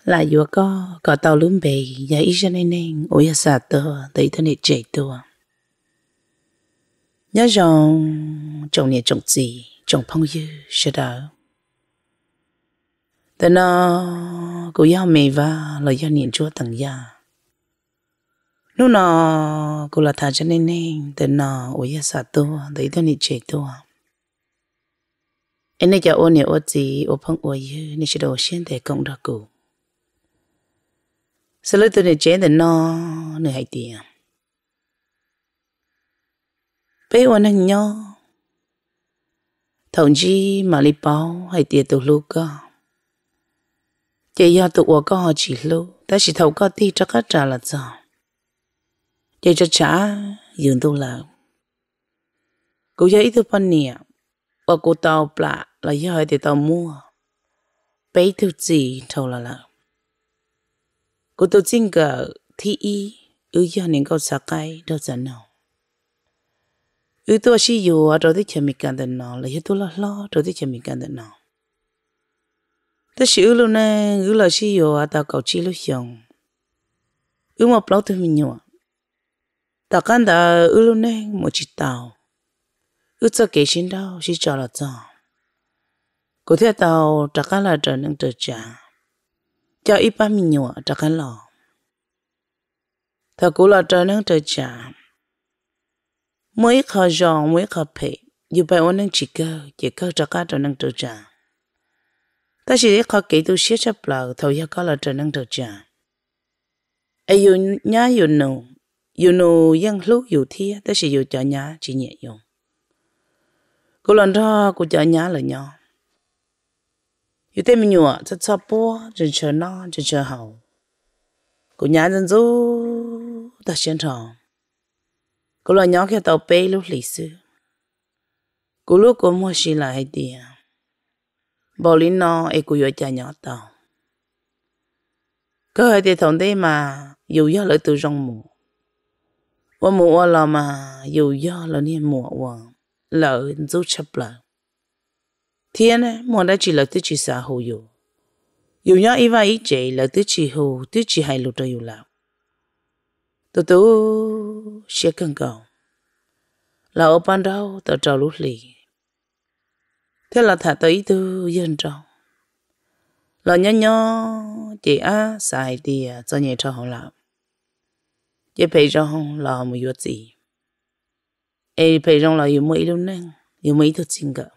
là vừa có tàu lúm bể giờ ít cho nên ôi sa tơ tới thân này chạy tua nhớ rằng trồng nhà trồng gì trồng phong dư sẽ đỡแต่nóกูยาไม่ว่าเรายาเนียนชั่วตั้งยานู่นน่ะกูละท่าจะเน่งแต่น่ะโอ้ยสัตว์ตัวแต่ตัวนี้เจ็บตัวเอ็นนี่จะโอเนี่ยโอจีโอพังโอยืนี่จะโดนเช่นแต่กงรักกูสรุปตัวนี้เจ็บแต่น่ะเหนื่อยดีไปวันนั้นย่อทงจีมาลิปาวให้เตี้ยตัวลูกก็chị tụi có họ chỉ lu, ta chỉ thấu có tí cho các trả là sao? Chị cho trả dừng tu là, cô giờ ít tu phân nè, và cô tàu bạ là giờ thì tàu mua, bấy thứ gì thâu là, cô tu chính cái thi y, giờ nên có sao cái đâu giờ nào, tu chỉ yêu rồi thì chỉ mình cần đến nó là tu lo rồi thì chỉ mình cần đến nó. Ta xíu luôn nè, là xíu à, ta cầu chi lúc xong, một lâu thôi mình nhọ, ta can ta luôn nè, một chỉ tàu, cho cái xin đâu, chỉ cho là cho, có thể tàu ta can là trở nên trở trả, cho ít ba mình nhọ, ta can lò, ta cũng là trở nên trở trả, mỗi khờ giòn mỗi khờ phê, dù bài ôn nên chỉ cơ ta can trở nên trở trả. Ta chỉ có kỹ tu sửa chấp lờ thầu ya có là trở năng trở trả. Ai yêu nhá yêu nô yang lúc yêu thia ta chỉ yêu cho nhá chỉ nhẹ dùng. Cô lần đó cô cho nhá là nhau. Yêu tên mình nhọ cho cho bố cho chờ nó cho chờ hậu. Cô nhá dân dô ta xuyên thọ. Cô lần nhỏ kia tàu bê lúc lịch sử. Cô lúc cô mua xí lại hay tiền. Bảo lý nó ai cũng cho nhỏ tàu. Cơ hội thì thông thế mà dù do lợi từ trong mùa. Và mùa là mà dù do là niên mùa và lợi giúp chấp lợi. Thiên này mùa đã chỉ lợi từ chỉ xã hồ dù. Dù nhớ ý và ý chế lợi từ chỉ hồ từ chỉ hay lụt ra dù lão. Tôi sẽ cần cầu. Là ở ban đầu tớ trao lúc lì. Thế là thả tới từ dân trong. Là nhỏ chị á xài thì cho nhẹ cho họ làm. Chị phải trong là một việc gì. Ê phải trong là yêu mấy luôn nè. Yêu mấy thứ chính cả.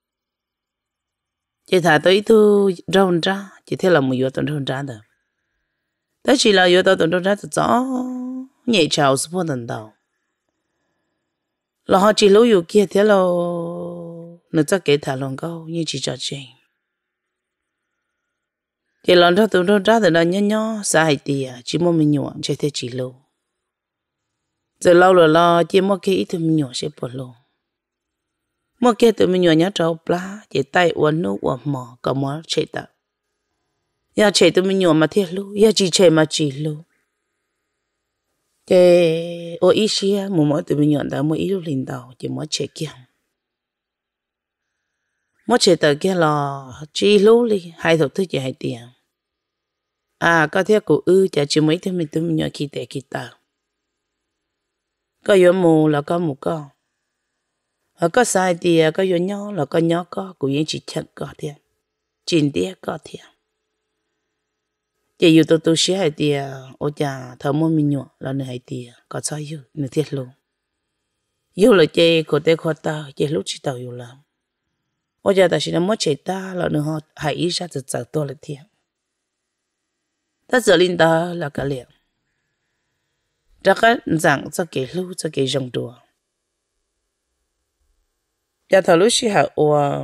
Chị thả tới từ rộng ra. Chị thấy là một việc tổn rộng ra đó. Đó chỉ là việc tổn rộng ra thì rõ. Nhẹ chào sự phong tận đầu. Là họ chỉ lưu yêu kia thế là nó chắc kể thả lòng câu như chỉ cho chị. Chị lần đó tụi nó ra từ đó nhỏ sai thì chỉ muốn mình nhọ chơi thế chỉ lâu. Giờ lâu rồi lo chỉ muốn cái ít tụi mình nhọ sẽ bỏ lâu. Muốn cái tụi mình nhọ nhá trâu plá chỉ tay uốn nước uốn mỏ cả mỏ chạy tập. Ya chạy tụi mình nhọ mà thiệt luôn, ya chỉ chạy mà chỉ luôn. Cái ô ý xia mỗi tụi mình nhọ đã mỗi ít lúc linh đầu chỉ mỗi chạy kia. Mỗi chạy tới kia là chỉ lúc đi hai thập thứ chỉ hai tiền. À có thể cô chả chỉ mấy thứ mình tụi mình nhớ khi tệ khi ta. Có yếu mù là có mù có. Có sai thì có yếu nhỏ là có nhỏ có. Cô yên chỉ chắc có thế. Chính đĩa có thế. Chỉ yếu tôi sẽ hay thì ô chà thở mô mình nhỏ là nơi hay thì có sao yếu nơi thiết luôn. Yếu là chê cô tế khó ta chê lúc chỉ tao yếu làm. Ô chà ta chỉ là mất chạy ta là nơi họ hãy ý ra thật sự tôi là thiệt. Ta giờ linh ta là cả liệu. Đã các dạng cho cái lưu cho cái dòng đùa. Đã thảo lúc xí hạ ủa.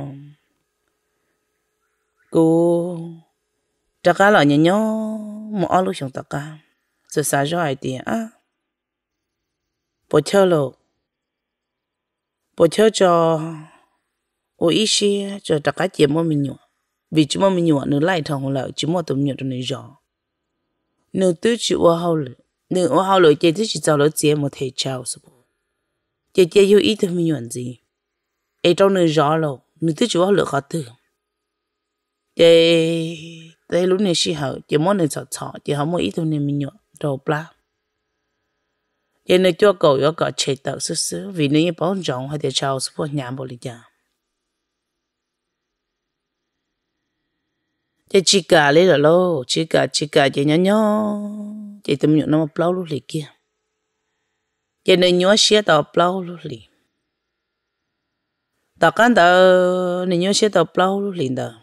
Cô đã các là nhỏ một ổ lúc xong ta cả. Giờ xa cho ai tiền á. Bộ chơi lộ. Bộ chơi cho ổ ý xí cho đã các chế mô mình nhỏ. Vì chú mô mình nhỏ nữa lại thằng lợi chú mô tụi mình nhỏ tụi này rõ. Nếu tôi chỉ qua hậu lửa, nếu qua hậu lửa, chị tôi chỉ cho nó chế một thầy chào số bộ. Chị yêu ý tôi mình nhận gì. Ê trong nơi rõ lộ, nếu tôi chỉ qua hậu lửa khó thử. Chị tới lúc này xí hở chỉ muốn này chọ chỉ không muốn ít thôi nên mình nhọ đầu pla vậy nên cho cậu có cả chế tạo sứ vì nếu như bảo rộng hay để chào support nhà bảo lý giả chỉ cả lấy là lô chỉ cả chỉ nhỏ chỉ tụi mình nó mà plau lúc lì kia vậy nên nhỏ xía tao plau lúc lì tao can tao nên nhỏ xía tao plau lúc lì đó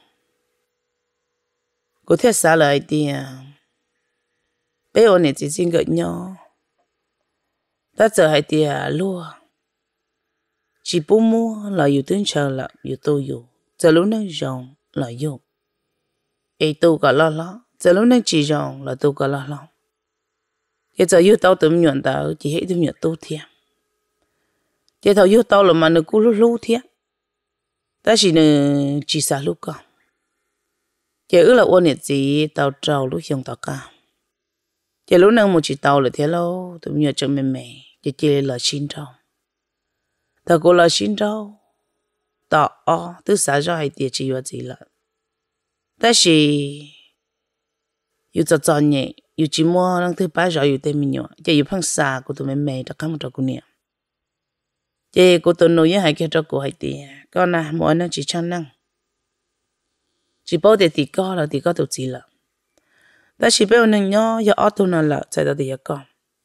có thể xả lại đi bây giờ này chỉ xin gợi nhỏ ta giờ hay đi lúa chỉ bố mua là yêu tiếng chờ là yêu tôi yêu giờ lúc nãy rong là yêu ấy tôi cả lo giờ lúc nãy chỉ rong là tôi cả lo cái giờ yêu tao tụm nhuận tao chỉ hết tụm nhuận tôi thiệt cái thầu yêu tao là mà nó cú lú thiệt ta chỉ nó chỉ xả lúc cả cái ước là ôn nhiệt gì tao trâu lúc dùng tao cả cái lúc nãy một chỉ tao là thế lâu tụm nhuận cho mẹ chỉ là xin trâu ta cô là xin trâu tao từ sáng ra hay tiệt chỉ vào gì là ta chỉ yêu cho nhẹ yêu chỉ mua năng thứ ba rồi yêu tên mình nhỏ chỉ yêu phăng xa của tụi mẹ đã không cho cô nè chỉ cô tụi nó hay cái cho cô hay tiệt con nào mỗi nó chỉ chăn năng chỉ bảo để thì có tụi gì là ta chỉ bảo năng nhỏ giờ ở tụi nó là chạy到thì con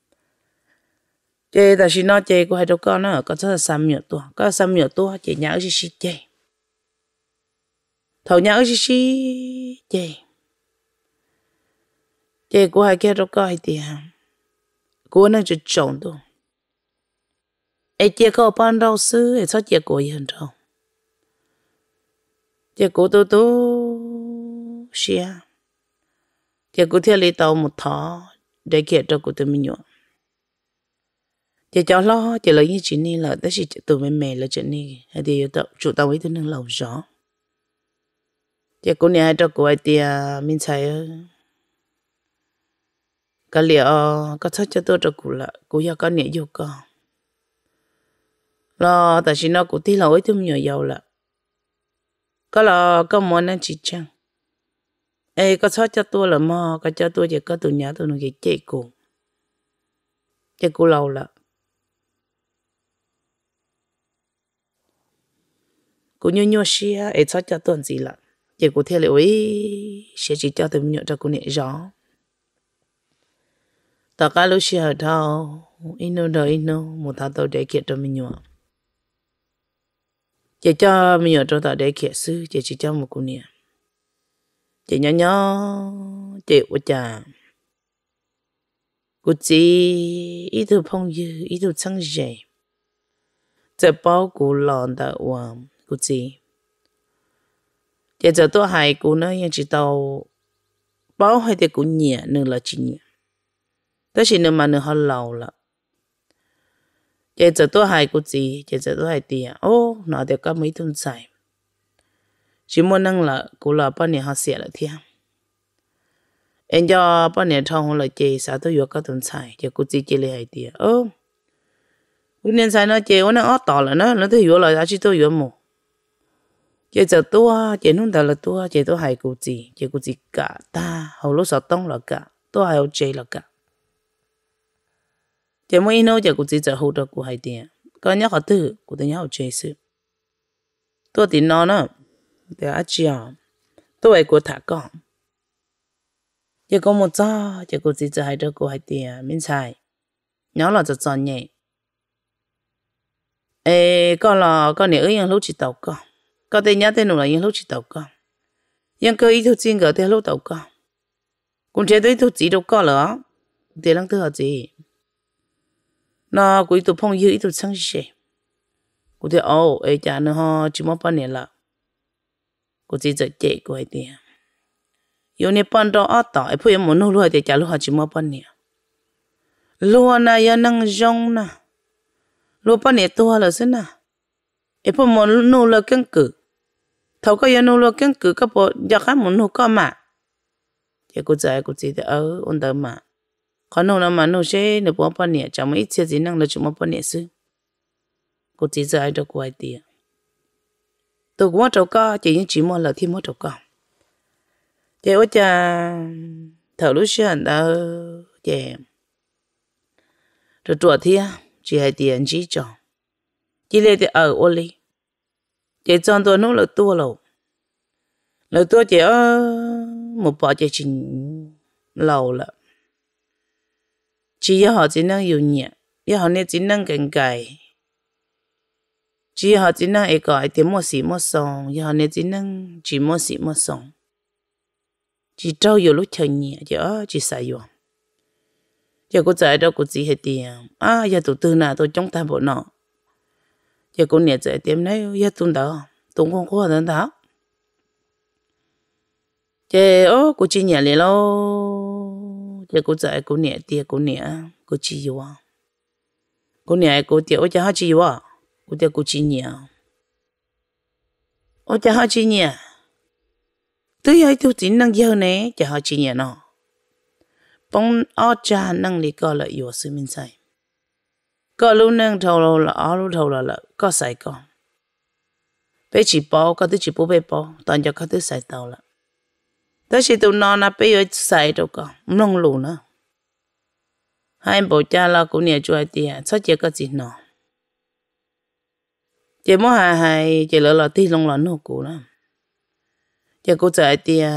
chị ta chỉ nói chị của hai đứa con nó có rất là có 3 nhiều tuổi chị nhớ gì chị thầu nhớ gì chị của hai kia đứa con hay thì của nó chỉ trồng thôi ấy chị có bán rau sứ ấy sao chị của yên đâu chị của tôi xia chị của theo lấy tàu một thọ để kia cho của tôi mình nhọ chị cháu lo chị lấy như chị này là tất chỉ tụi mẹ là chị này hay thì chủ tàu ấy tôi nâng lẩu gió chị cô này cho cô ấy thì mình thấy cái liệu có thích cho tôi cho cô là cô yêu con nhẹ yêu con lo tại vì nó cũng tí lẩu ấy tôi nhiều giàu là có là có món ăn chị chăng ê có thích cho tôi là mò có cho tôi chỉ có tụi nhà tôi nó cái chị cô lâu là cô nhớ xia ấy cho tuần gì là chị cô theo liệu ấy sẽ chỉ cho tụi nhớ cho cô nhẹ gió tất cả lúc xia ở đâu ino một thằng tôi để kia cho mình nhớ chị cho mình nhớ cho tao để kia sư chị chỉ cho một cô nhẹ chị nhớ chị của cha cô chỉ ít thứ phong dư ít thứ sáng dậyจะ包กูหลอนแต่ว่ากูจีจะตัวหายกู呢ยัง知道包还得กูnhẹ nữa là chỉ nhẹ但是呢mà nữa họ lâu了จะตัวหายกูจีจะตัวหายtiền ô nó được có mấy tuần xài chỉ muốn năng làกูlà bao nhiêu họ xài là thiệt em cho bao nhiêu thằng là chị sao tôi vừa có tuần xài chỉกูchỉ lấy hay tiền ô nên sai nó chơi nó ót tỏ là nó thấy vừa lời đã chỉ tôi vừa mù chơi giờ tôi chơi nung là tôi chơi tôi hay cụ gì chơi cụ gì cả ta hầu lúc sợ tông là cả tôi hay chơi là cả chơi mỗi nó chơi cụ gì giờ hầu được cụ hay tiền có nhớ họ tư cụ tôi nhớ họ chơi sự tôi thì nó để ăn chiều tôi hay cụ thả con chơi có một giờ chơi cụ gì giờ hay được cụ hay tiền mình xài nhớ là giờ chọn nhẹ ê con này ở những lúc chỉ tàu con tên nhớ tên là những lúc chỉ tàu con những cái ý thức chính cái tên lúc tàu con cũng chế tới thức chỉ đâu con nữa để làm thứ gì nó cũng tụ phong yêu ý thức sáng chế cũng thế ấy cha nó họ chỉ muốn bao nhiêu là cũng chỉ giờ chạy của ấy tiền yêu này ban đầu ở tàu ấy phải muốn nuôi thì cha lúc họ chỉ muốn bao nhiêu luôn na ya năng rong na lúc bao nhiêu tuổi là thế nào em phải muốn nuôi là kiêng cử thầu có nuôi là kiêng cử các bộ giờ khác muốn nuôi con mà thì cô dạy cô chỉ ở ôn tập mà còn nuôi là mà nuôi sẽ được bao nhiêu chẳng mấy chia gì năng là chúng bao nhiêu xứ cô chỉ dạy được quay tiền tôi cũng trâu co chỉ những chỉ mua là thêm mua trâu co chị ôi cha thở lúc xưa đã chị rồi chuột thì chị hay tiền chỉ cho chị lấy thì ở ô li chị chọn tôi nó là tua lâu là tua chị một bỏ chị chỉ lâu là chỉ họ chỉ năng yêu nhẹ họ nên chỉ năng gần gài chỉ họ chỉ năng cái tiền mua xí mua xong họ nên chỉ năng chỉ mua xí mua xong chỉ trâu yêu lúc chơi nhẹ chỉ xài yêu giờ cô giải đâu cô chỉ hết tiền giờ tụi tư nào tôi chống ta bộ nọ giờ cô nhẹ giải tiền này giờ tụi đó tụi con có đến đó giờ cô chỉ nhẹ liền lâu giờ cô giải cô nhẹ tiền cô nhẹ cô chỉ yêu cô nhẹ cô tiền ôi cha họ chỉ yêu cô tiền cô chỉ nhẹ ôi cha họ chỉ nhẹ tôi hay tôi chỉ năng yêu này cha họ chỉ nhẹ nó bông cha năng lý có là yêu sự minh sai có lúc năng thầu là lúc thầu là có sai có bé chỉ bao có thứ chỉ bố bé bao toàn cho có thứ sai tàu là đó chỉ tụi nó bé ở sai đâu có nông lù nữa hai bố cha là cũng nhớ cho tiền sao chỉ có gì nó chỉ muốn hai chỉ là tí lông là nó cũ nữa chỉ có chạy tiền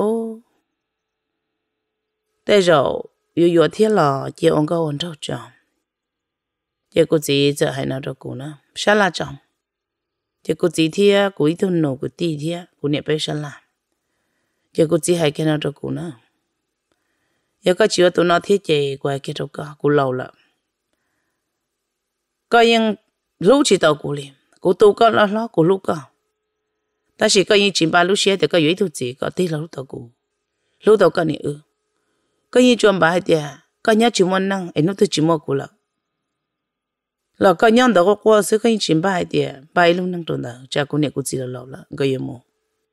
đây rồi yêu thiết là chỉ ông có ổn đâu chồng chỉ có gì giờ hay nào đó cũ nữa sao là chồng chỉ có gì thiết của ít thôn nổ của tí thiết của nhẹ bé sao là chỉ có gì hay cái nào đó cũ nữa giờ có chuyện tụi nó thiết chế qua cái đâu cả của lâu lắm có những lúc chỉ tao của liền của tôi có lo của lúc cả ta chỉ có những chuyện ba lúc xưa thì có yếu tố gì có tí là lúc tao của lúc tao có này có những chuyện ba thì có nhớ chuyện món năng ấy nó tôi chỉ mua của là có nhớ đó qua sự có những chuyện ba thì ba lúc năng tồn đó cha của này của gì là lâu là có gì mua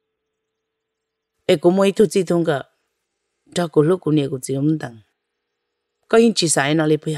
ấy của mua ít gì thông cả cha của lúc của này của gì không đằng có những chuyện sai nó lấy bây giờ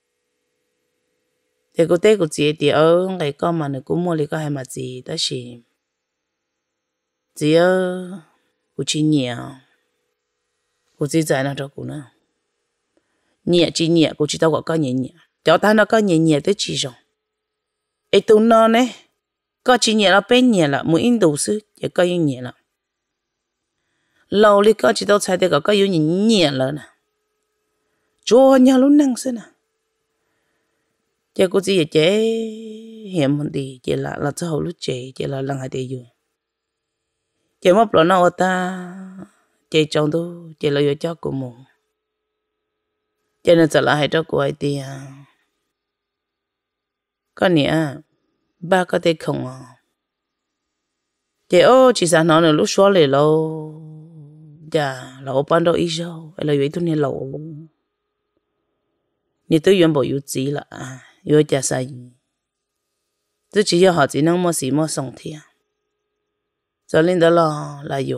thì cô té của chị thì ngày con mà nó cũng mua lấy cái hai mặt gì đó là chị của chị nhẹ của chị giải nó cho cô nữa nhẹ chị nhẹ của chị tao gọi có nhẹ nhẹ cháu ta nó có nhẹ nhẹ tới chị rồi ấy tụi nó này có chị nhẹ là bên nhẹ là mỗi in đồ sư chỉ có những nhẹ là lâu đi có chị tao xài thì có những nhẹ là nè cho nhau lúc năng xí nè chị cô chị chế hiểm hơn đi chị là cho hậu lúc chị là lần hai tỷ rồi chị mất rồi nào ta chị chồng tôi chị là vợ cháu của mù chị nên sợ là hai cháu của ai thì con nè ba có thể không chị chị sao nó lúc xóa lại lâu dạ lâu ban đầu ít rồi là vậy tôi nên lâu你都原本有钱了有家生意，这只要好只能么事么上天，就领导了来有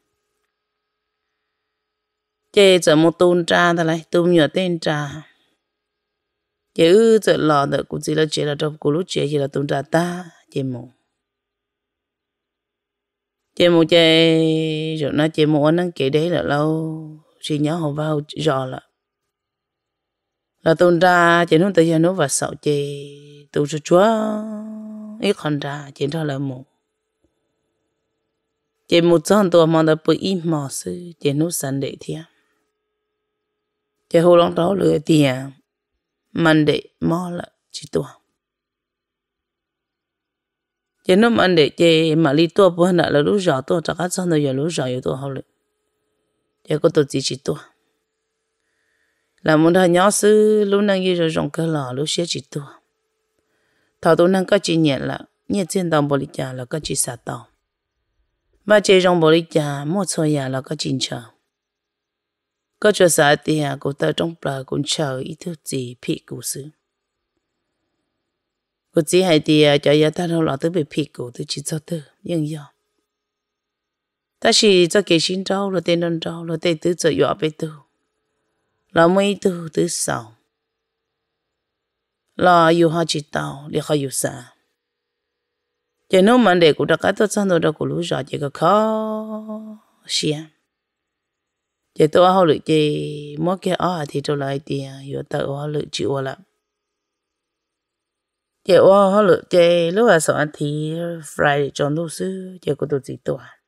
这怎么tôn tra的来，tôn nhiều tên tra，这这老的估计了这了这咕噜这了tôn tra ta这么，这么这rồi nó这么nó kể đấy là lâu, chỉ nhớ họ vào rõ là tôn tra chỉ nó tự nhiên nó và sợ chỉ tụ chúa ít con ra chỉ cho là một chỉ một trăm tuổi mà đã bị im mò sư chỉ nó sẵn để thiệt chỉ hồ lòng đó lừa tiền mình để mò là chỉ tuổi chỉ nó mình để chỉ mà đi tuổi bữa nào là lúc rõ tuổi chắc chắn là giờ lúc rõ giờ tuổi hậu lệ chỉ có tuổi chỉ tuổi là muốn thằng nhỏ sư lúc năng như rồi rong cơ lò lúc xưa chỉ tuổi thảo tôi năng có chỉ nhận là nhiệt trên tàu bò trà là có chỉ xả tàu mà chỉ rong bò trà mua xôi nhà là có chín chờ có cho xả tiền của tao trong bờ cũng chờ ý thức gì bị cụ sư của chỉ hay tiền cho nhà ta đâu là tới bị bị cụ tôi chỉ cho tôi nhưng do ta chỉ cho cái xin trâu rồi tên đơn trâu rồi tên tứ cho dọa bé tôi là mấy từ từ sau là yêu họ chỉ tao để họ yêu xa chỉ nếu mà để của các tôi sang đó của lũ già chỉ có khó xia chị tôi họ lựa chị mỗi cái thì tôi lại tiền rồi tự họ lựa chịu là chị họ lựa chị lúc mà sợ thì Friday chọn lúc xưa chị có tôi gì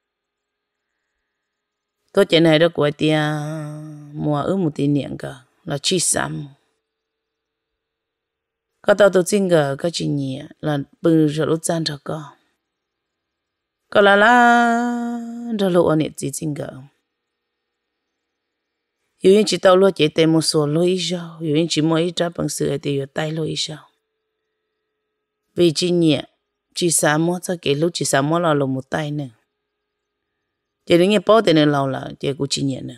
tôi chị này đó của tiền mùa ước một tiền niệm cả là chi sắm có tao tôi xin cả cái chuyện nhỉ là bự rồi lúc gian thật có là đó lúc anh ấy xin cả yêu những chỉ tao lo chỉ tem một số lo ít sao yêu những chỉ mỗi ít ra bằng sự thì yêu tay lo ít sao vì chỉ nhẹ chỉ sao mỗi cho cái lúc chỉ sao mỗi là một tay nữa chỉ đến nghe bao tiền nữa là chỉ cũng chỉ nhẹ nữa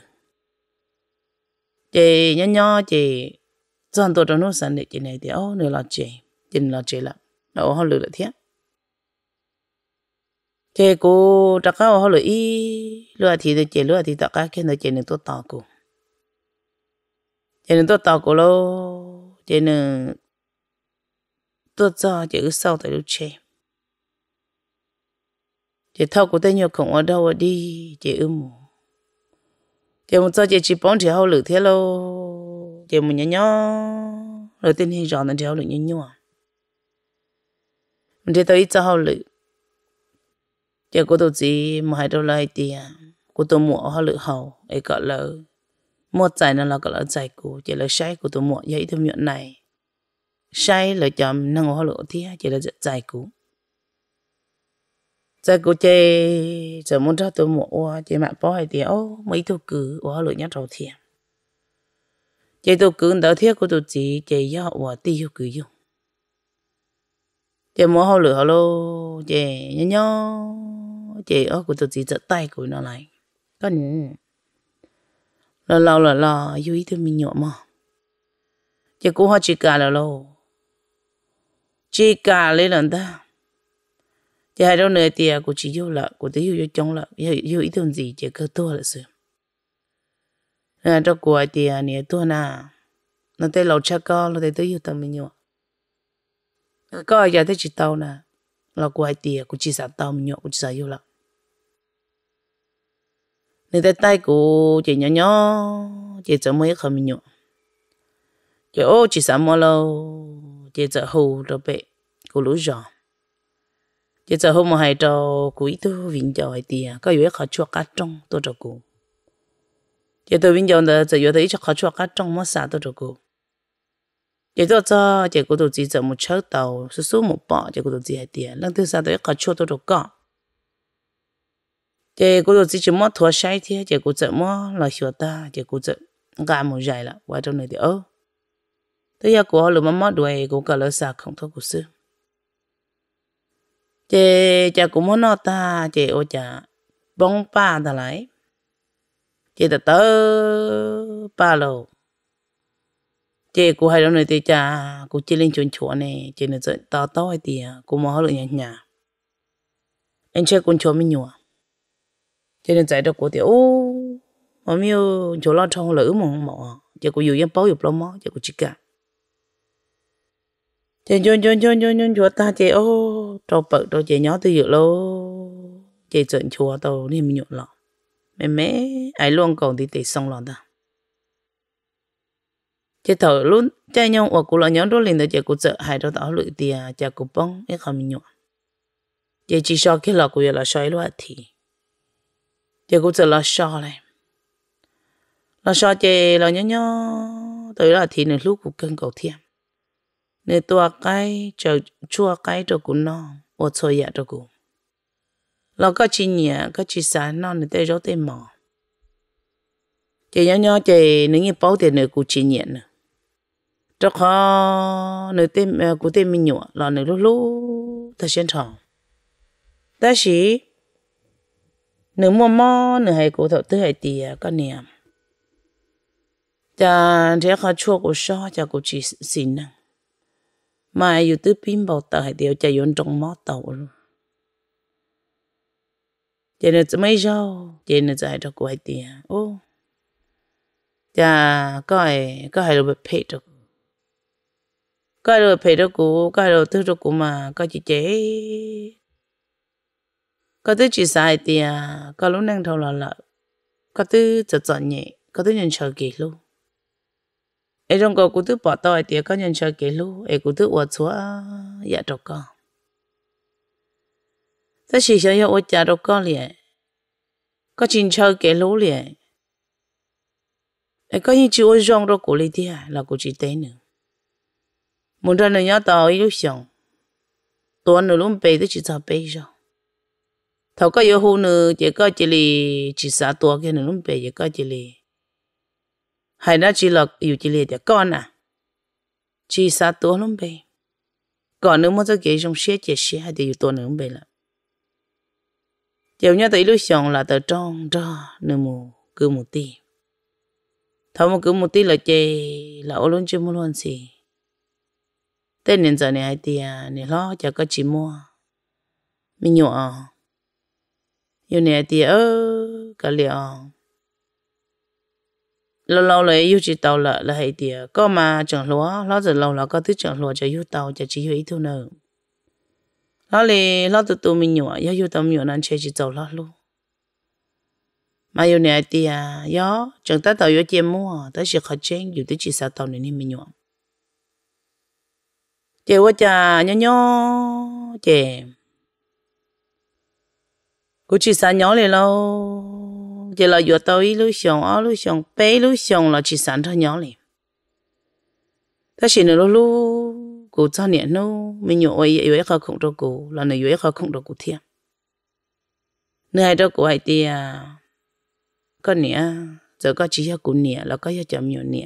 chỉ nhỏ chỉ chọn tôi trong nó sản để chỉ này thì nữa là chỉ là là họ lựa thế chỉ cô tất cả họ lựa thì tất cả cái này chỉ nên tôi tạo cô chỉ nên tôi tạo cô lo chỉ nên tôi cho chỉ cứ sau tại lúc chơi chỉ thâu của tên nhiều không ở đâu đi chỉ chỉ một cho chỉ bón thì hậu lử thế lo chỉ một nhỏ rồi tên hi rõ là thì hậu lử nhỏ mình thì tới cho hậu lử chỉ có tôi chỉ một hai đô la tiền của tôi mua hậu lử hậu ấy gọi là một giải nó là gọi là giải của chỉ là sai của tôi mua vậy thôi miệng này sai là chậm năng hậu lử thì chỉ là giải của giờ cô chơi giờ muốn ra tôi mua chơi mạng bao hay thì mấy tôi cứ lựa nhát đầu thiệt chơi tôi cứ đầu thiệt của tôi chỉ chơi do tiêu cứ dùng chơi mua họ lựa họ lô chơi nhỏ chơi của tôi chỉ giật tay của nó lại có nữa là yêu ý tôi mình nhỏ mà chơi cô họ chỉ cả là lô chỉ cả lấy lần ta thì hai đứa nữa thì cô chỉ yêu là cô thấy yêu trong là yêu ý tưởng gì chỉ cơ tôi là sự à đó cô thì nè tôi na nó thấy lâu chắc có nó thấy tôi yêu tâm mình nhiều có giờ thấy chỉ tao nè là cô thì cô chỉ sợ tao mình nhiều cô chỉ sợ yêu là nên tay tay cô chỉ nhỏ chỉ sợ mấy không mình nhiều chỉ chỉ sợ mua lâu chỉ sợ hù rồi bé cô lú giòn chỉ giờ hôm hai trâu cuối tôi vinh cho hai tia có yếu khó chua cá trong tôi cho cô chỉ tôi vinh cho đó chỉ yếu thấy cho khó chua cá trong mất xa tôi cho cô chỉ tôi cho chỉ cô tôi chỉ giờ một chiếc tàu số một bọ chỉ cô tôi chỉ hai tia lần thứ sáu tôi khó chua tôi cho cô chỉ cô tôi chỉ mất thua sai thế chỉ cô giờ mất là hiểu ta chỉ cô giờ gà một dài là qua trong này thì tôi giờ cô họ mất đuôi cô cả lỡ xa không thôi cô xưa chị cũng muốn nó ta chị ô chả bông ba ta lại chị ta tớ ba lô chị cũng hay đâu này thì chả cũng chỉ lên chuồn chuồn này chị này tao tao hay thì cũng mua được nhà anh chơi con chó mình nhua chị này chạy được của thì mà miêu chỗ lo trong lỡ mà chị cũng dùng bao dụng lắm mà chị cũng chỉ cả chị chôn chùa ta chị trâu bự trâu chị nhỏ từ dự lô chị chọn chùa tàu nên mình nhộn lọ mẹ ai luôn còn thì xong lọ ta chị thở luôn chạy nhau ở cụ là nhóm đó liền tới chị cụ sợ hai đứa tao lụi tiền chị cụ bông ít không mình nhộn chị chỉ so cái lọ cụ là soi luôn thì chị cụ sợ là so này là so chị là nhỏ tới là thì nửa lúc cụ cân cầu thiêm nên tua cái chờ chua cái cho cũng no ô thôi ya cho cũng là có chi nhẹ có chi sáng nó nên tới rồi tới mỏ chị nhỏ chị nếu như bao tiền nữa cũng chi nhẹ nữa cho khó nữa tên của tên mình nhỏ là nữa lúc thật xuyên thòng ta chỉ nữa mua nữa hay của thợ tư hay tiề có niệm cha thế khó chua của so cha của chị xin nè mà yêu tư pin bảo tờ hay điều chạy yon trong mót tàu luôn cho nên mấy rau cho nên giải cho cô hay tiền cha có hay được phê được có được phê được cô có được thứ được cô mà có chị chế có thứ chỉ xài tiền có lúc năng thầu là có thứ chợt nhẹ có thứ nhân chờ kỹ luôn ấy trong cô cũng thứ bỏ tỏi thì có nhân chờ kỹ luôn ấy cũng thứ uất xóa dạ đâu có ta chỉ sợ yêu uất dạ đâu có liền có chín chờ kỹ luôn liền ấy có những chữ uất rong đâu cô lấy đi là cô chỉ tên nữa muốn ra nữa nhớ tao yêu xong tuần nữa luôn bê thì chỉ cho bê rồi thầu có yêu hôn nữa chỉ có chỉ li chỉ xả tua kia nữa luôn bê chỉ có chỉ li hay là chỉ là yêu chỉ li để con à chỉ xả tua luôn bê còn nữa muốn cho cái trong xe chỉ xe hay thì yêu tuần nữa luôn bê là giờ nhớ tới lúc xong là từ trong ra nữa mù cứ một tí thầu một cứ một tí là chơi là ô luôn chưa mua luôn gì tên nên giờ này hay thì này lo cho có chỉ mua mình nhỏ yêu này thì cả liệu lâu lâu lại yêu chỉ tàu là hay thì có mà chẳng lúa lo giờ lâu là có thứ chẳng lúa cho yêu tàu cho chỉ yêu ít thôi nữa lo lì lo từ từ mình nhỏ yêu tàu nhỏ nên chơi chỉ tàu lo luôn mà yêu này thì gió chẳng ta tàu yêu chém mua ta chỉ khó chơi yêu tới chỉ sao tàu này mình nhỏ chơi quá cha nhỏ chơi cô chỉ sáng nhỏ này lâu giờ là vừa tới lúc xong bé lúc xong là chỉ sáng thôi nhỏ này ta chỉ nữa lúc cô cho nhẹ nó mình nhỏ ấy khó không đâu cô là này ấy khó không đâu cô thiệt nơi hai đó cô hay thì con nhẹ giờ có chỉ cho cô nhẹ là có cho chậm nhỏ nhẹ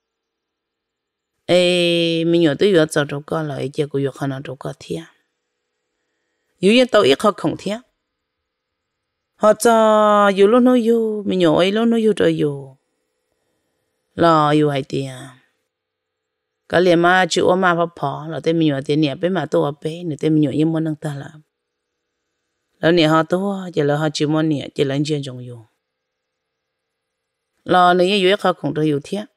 ê mình nhỏ tới vừa giờ đâu có là giờ cô vừa khả năng đâu có thiệt yếu tao ít khó không thiệt họ cho dù lúc nó dù mình nhỏ ấy lúc nó dù rồi dù là dù hay tiền cái liền mà chịu mà phò là tên mình nhỏ tiền nhẹ bé mà tôi bé nữa tên mình nhỏ yên muốn năng ta là nhẹ họ tôi giờ là họ chịu muốn nhẹ giờ là chuyện trọng yếu là nếu như họ không được yêu thiệt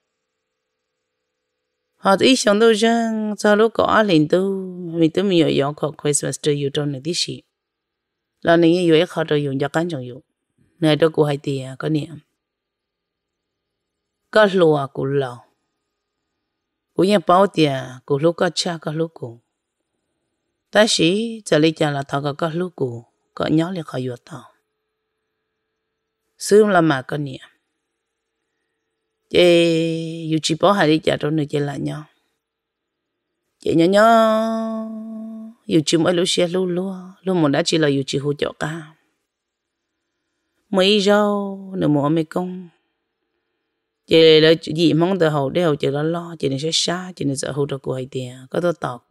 họ ít想到rằng sau lúc có liền tu mình tôi mình nhỏ có Christmas tree yêu trong này tí gì là nếu như họ được dùng cho cán trọng yếu này đó của hai tiền có niệm có lúa của lò của nhà bảo tiền của lúc có cha có lúc của ta chỉ giờ lấy cha là thằng có lúc của có nhớ là khỏi vượt tàu xưa là mà có niệm chị dù chỉ bảo hai đi cha trong nơi chị lại nhau chị nhớ dù chỉ mỗi lúc xe lúc một đã chỉ là dù chỉ hỗ trợ cả mấy rau nữa mua mấy công chị là gì mong từ hậu đeo chị lo chị này sẽ xa chị này sợ hỗ trợ của hai tiền có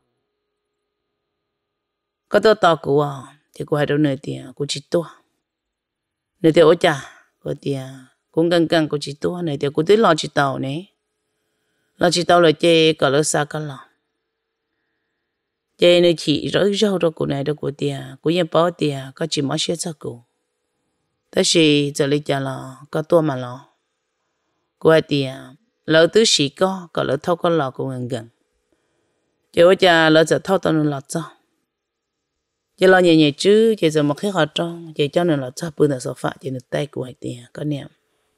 tôi tao của chị của hai đâu nơi tiền của chị tua nơi tiền ôi cha của tiền cũng gần của chị tua nơi tiền của tôi lo chị tàu này lo chị tàu là chị cả lớp xa cả lòng chị này chỉ rơi rau đó của này đó của tiền của nhà bảo tiền có chỉ mất xe cho cô thế thì giờ lấy trả là có tua mà lo của hai tiền lỡ tứ sĩ có lỡ thâu có lọ của gần chị ơi cha lỡ giờ thâu tao nên lọt cho chị lo nhẹ chứ chị giờ một cái họ trong chị cho nên lọt cho bữa nào số phạt chị được tay của hai tiền có niệm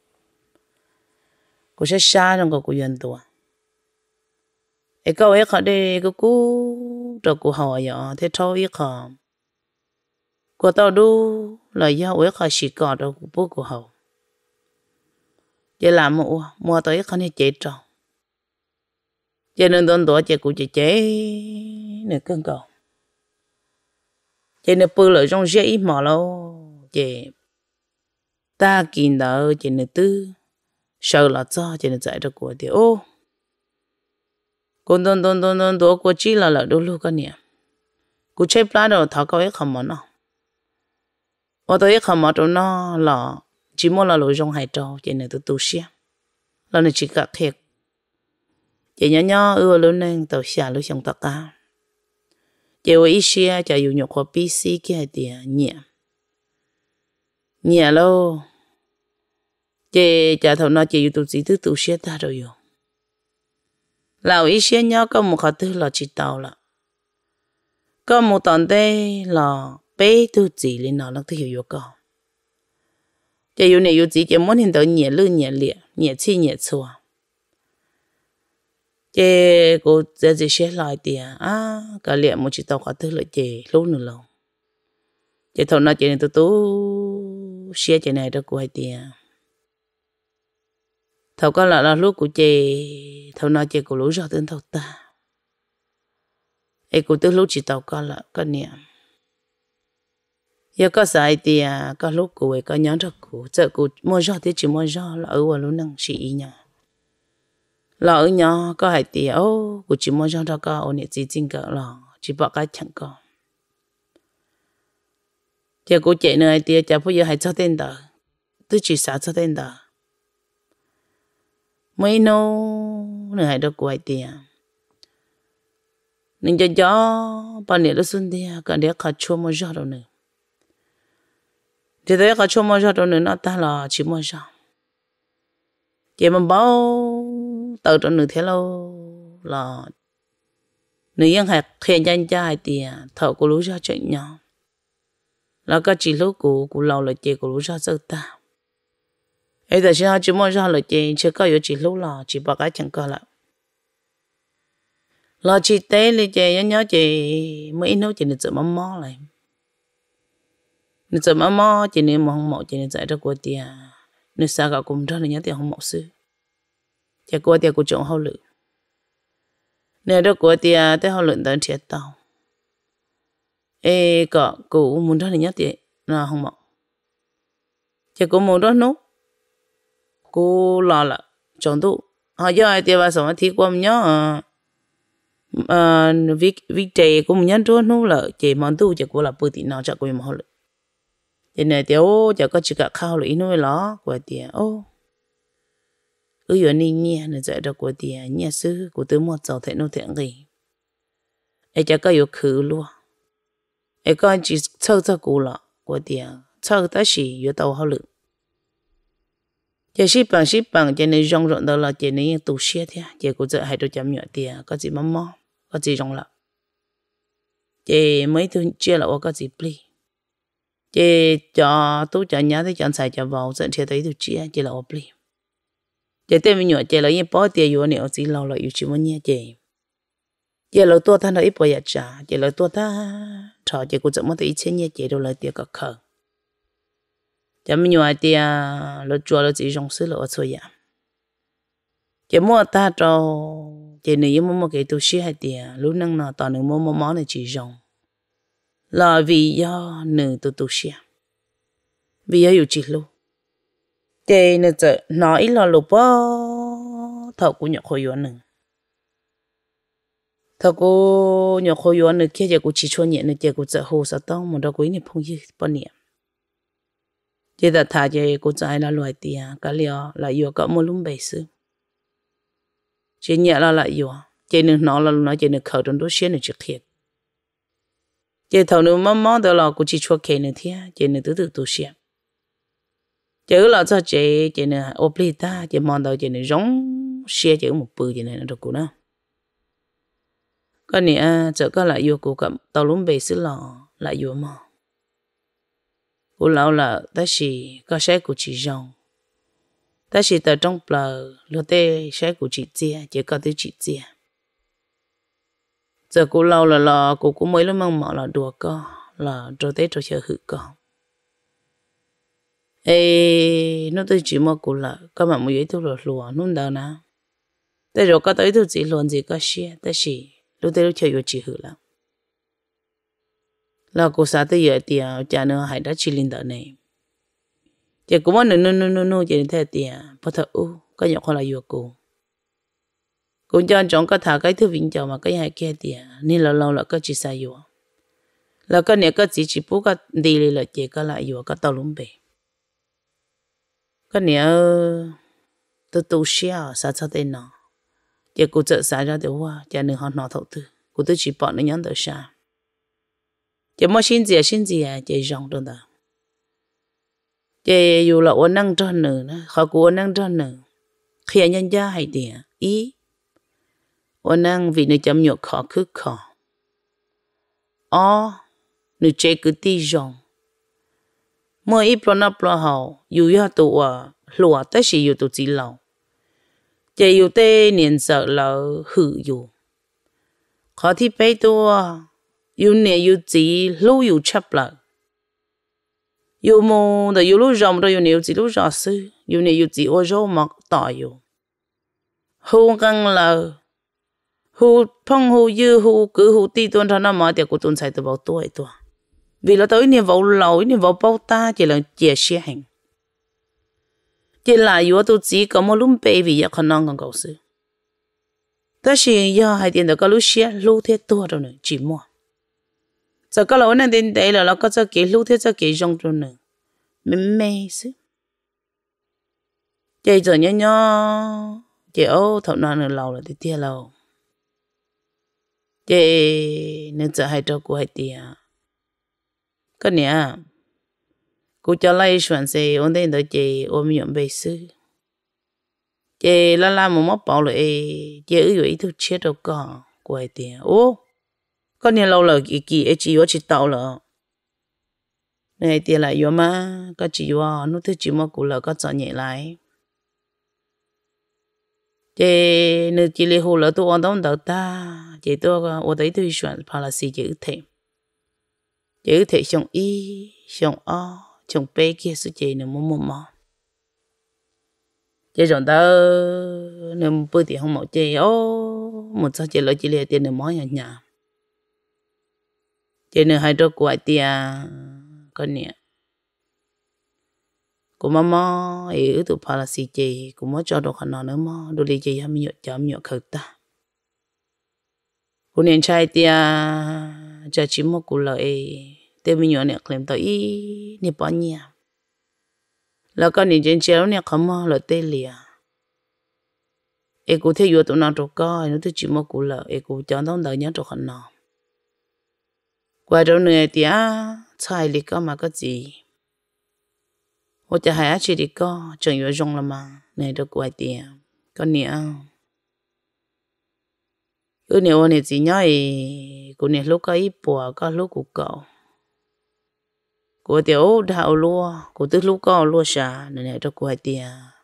của sẽ xa trong của dân tua ấy câu ấy họ đi cái cú rồi của họ vậy thế thôi ấy họ của tao đu là do ấy họ xịt cỏ đâu của bố của họ chị làm mua tới không thể chết rồi cho nên tôi tuổi chị của chị chế nè cơn cầu chị nè bự lợi trong dễ mà lâu chị ta kín đỡ chị nè tư sợ là cho chị nè dạy được của thì ô con tuổi của chị là lợi đôi lúc cái nè cô chế plá đâu tháo câu ấy không mà nó ở đây không mà nó là chỉ muốn là lối trong hải trâu chị này từ tu xe là nó chỉ cả thiệt chị nhỏ luôn nên tàu xa lúc trong tất cả chị ở ý xe chị dùng nhục của PC kia thì nhẹ lâu chị chả thầu nó chị dùng gì thứ tu xe ta rồi là ý xe nhỏ có một khả thứ là chị tàu là có một tuần đây là bé tu gì lên nào nó thứ hiểu có giờ yêu này yêu chỉ giờ muốn hiện tại nhẹ lư nhẹ liệt nhẹ chi nhẹ chua giờ cô giờ chỉ sẽ lại tiền cả liệt một chỉ tao có thứ lợi giờ lâu nữa lâu giờ thằng nào giờ này tôi sẽ giờ này đó cô hay tiền thầu có là lúc của chị thầu nào chị của lũ ra tên thầu ta ấy của từ lúc chị tàu có là có niệm giờ có sai thì có lúc của ấy có nhớ được của giờ của mua ra thì chỉ mua ra là ở luôn năng sĩ nhá là ở nhà có hai thì của chỉ mua ra đó có ở nhà chỉ chính cả là chỉ bảo cái chẳng có giờ của chị này thì chả bao giờ hay cho tên đó tôi chỉ sợ cho tên đó mấy nô nữa hay được của ai thì nên cho bao nhiêu là xuân thì còn để khát chua mua ra đâu nữa thì để khát chua mua ra đâu nữa nó ta là chỉ mua ra vậy mà bao tàu trong nửa thế lâu là nửa yên hạt khen danh trai thì thợ của lũ ra chuyện nhỏ là cái chỉ lúc của lâu là chị của lũ ra sơ ta ấy giờ xin chỉ mua ra là chị chưa có yếu chỉ lúc là chỉ bảo cái chẳng có là chị té lên chị nhớ chị mới nấu chị được mắm mó lại được mắm mó chị nên mà không mọ chị nên dạy cho cô tia nếu sao cả cùng đó là nhớ tiền không mọ sư chị cô tia cô chọn hậu lự nếu đó cô tia tới hậu lự tới thiệt tao ê cả cô muốn đó là nhớ tiền là không mọ chị cô muốn đó nấu cô lo là chọn tụ họ giờ ai tia vào sống thì cô nhớ vì trẻ cũng nhớ cho nó là trẻ món tu chỉ có là bữa thì nào chắc cũng mà hơn thế này thì chỉ có chỉ cả khao lại nói ló của thì cứ giờ này nhẹ này dạy được của thì nhẹ sư của tôi một giờ thấy nó thiện gì ấy chắc có yêu khử luôn ấy có chỉ chơi cho cô là của thì chơi tới gì yêu tàu hơn lượng chỉ ship bằng chỉ này rong rộng đó là chỉ này tủ xe thế chỉ có dạy hay được chấm nhựa thì có gì mắm mò có gì rong lắm chị mấy thứ chia là có gì pli chị cho tôi cho nhá thì chọn xài cho vào dẫn chia tới thứ chia chị là pli chị tên mình nhỏ chị là những bao tiền yêu này chỉ lâu là yêu chỉ muốn nhé chị là tôi thanh là ít bao giờ trả chị là tôi ta trò chị cũng chẳng muốn thấy ít nhé chị đâu là tiền cả khờ chị mình nhỏ thì là chùa là chỉ rong sứ là ở thôi vậy chị mua ta cho chị này mua cái túi xí hay tiền lúc năng nào toàn được mua món này chỉ rong là vì do nữ tụi xí vì do chỉ luôn chị này giờ nói là lúc bao thầu của nhóc khôi yuan nữ thầu của nhóc khôi yuan nữ kia chị cũng chỉ cho nhẹ nữ chị cũng giờ hồ sa tông mà đâu có này phong như bao nhiêu chị đã thà chị cũng chạy là loại tiền cái liều là yêu có một lúng bể sư chị nhẹ là lại yêu chị đừng nói chị đừng khởi trong đó xuyên được trực thiệt chị thầu nữa mắm đó là cũng chỉ cho kể nữa thế chị đừng từ từ xuyên chị là cho chị đừng ốp lì ta chị mong đâu chị đừng giống xuyên chị một bự chị này nó được cũng đó cái này giờ có lại yêu cũng cầm tàu lúng bể sư lại yêu mà cô lão là ta chỉ có sẽ của chị rong ta chỉ từ trong bờ lúa tê sẽ của chị chia chỉ có tới chị chia giờ cô lão là cô cũng mới lúc mong mỏi là đùa co là trò tết trò chơi hự co ê nó tới chỉ mà cô là có mà một giấy thu rồi lùa luôn đâu nè tới rồi có tới thu chỉ luôn gì có xe ta chỉ lúc tết lúc chơi vô chỉ hự lắm là cô xã tới giờ thì cha nó hay đã chỉ linh đợt này chị cũng muốn nó chị thế thì bắt đầu cái nhóc là yêu cô cũng cho chọn cái thà cái thứ vinh chồng mà cái hai kia thì nên là lâu là cái chỉ sai yêu là cái này cái chỉ bố cái đi là chị cái lại yêu cái tàu lúng bể cái này tôi tu sửa sao tên nó chị cũng tự xả ra được hoa cha nữa họ nói thấu từ cũng tôi chỉ bỏ nó nhắn tới sao chị mới xin gì chị rong đâu đó chị dù là ôn năng cho nữa họ cũng ôn năng cho nữa khi anh nhân gia hay tiền ý ôn năng vì nó chấm nhọ khó cứ khó nó chơi cứ ti rong mỗi ít plon plon hậu yêu ya tụ lúa tất是yêu tụ chỉ lâu chỉ yêu tê niên sợ lâu hư yêu khó thì bây tua yêu nè yêu chỉ lâu yêu chấp lại yêu mô đó yêu lúc rộng đó yêu nè yêu chỉ lúc rõ sư yêu nè yêu chỉ ô rô mặc tỏ yêu hù căng là hù phong hù dư hù cứ hù ti tuân thọ nó mà tiệc của tuân sai từ bao tuổi tua vì là tới niệm vào lâu niệm vào bao ta chỉ là chia sẻ hành chỉ là yêu tôi chỉ có một lúc bé vì khả năng còn cầu sư ta chỉ yêu hai tiền đó có lúc share lúc thế tua đâu nữa chỉ mua giờ có lâu nên đến đây là nó có cho cái lúc thế cho cái trong đâu nữa mình mê sư chị giờ nhớ nhớ chị ô thọ nó nữa lâu là thì tia lâu chị nên giờ hai trâu của hai tia cái này cô cho lại chuyển xe ổn định đó chị ôm nhận bề sư chị la một móc bảo lại chị ư ý thức chết đâu có quay tiền ô con nhà lâu là kỳ chị có chỉ tàu là này tiền lại vô mà có chị vô nó thứ chỉ mà cụ là có chọn nhẹ lại chị nếu chị lấy hồ là tôi ăn đông đầu ta chị tôi ở đấy tôi chuyển policy chị ư thể xong y xong o chồng bé kia sự chị nữa mò chị chọn ta nên bữa thì không mò chị ô một sao chị lấy chị lấy tiền nữa mò nhà chị nữa hai đứa của tiền con nè của mama ấy tụ policy chị cũng mới cho được khả năng nữa mà đôi khi chị ham nhựa chấm nhựa khởi ta của nên trai tiền cho chỉ một cú lợi để mình nhớ nè làm tới nè bao nhiêu là con nè trên chéo nè không mà là tê lìa em cũng thấy vô tụi nó trâu coi nó thấy chỉ một cú lợi em cũng chọn thông đời nhớ trâu khẩn nọ qua đâu nữa thì sai đi có mà có gì hoặc là hai chị đi có chẳng có rong là mà này đâu qua tiền con nè nếu nè chỉ nhớ cô nè lúc có ít bùa có lúc cũng cậu cô tiểu đào lúa cô tức lúc có lúa xả nên này đâu qua tiền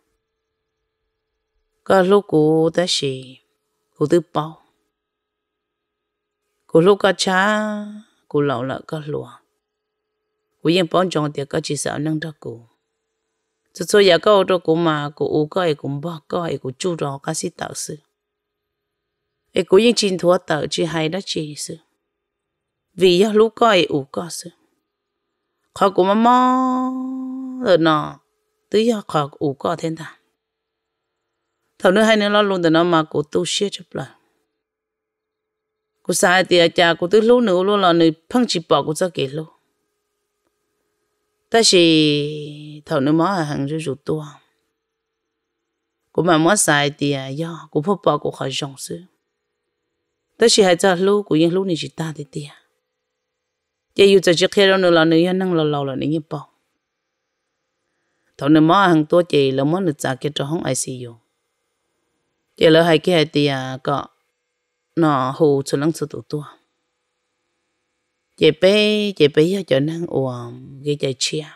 có lúc cô ta xì cô tức bao cô lúc có cha cô lão là có lúa cô yên bón trồng thì có chỉ sợ năng đó cô cho số giờ có đó cô mà cô u có ai cũng bao có ai cũng chú rõ cái gì tạo sự ai cũng yên chín thua tạo chỉ hay đó chỉ sự vì giờ lúc có ai u có sự khó của mama rồi nọ từ giờ khó u có thiên ta thầu nữa hay nữa lo luôn từ nó mà cô tu sửa chấp lại cô sai thì cha cô từ lúc nữa luôn là người phăng chỉ bỏ cô cho kể luôn ta chỉ thầu nữa mà hàng rồi rụt tua cô mà mất sai thì do cô phải bỏ cô khỏi rong xứ ta chỉ hay cho lúc cô yên lúc này chỉ ta thì tia giờ yêu cho chiếc kia đâu nữa là người năng lâu là người bỏ thầu nữa mà hàng tua chị là mất được trả cái cho không ai sử dụng chị lỡ hay cái thì có nó hồ cho lăng sự tua chị bé cho năng uổng cái trái chia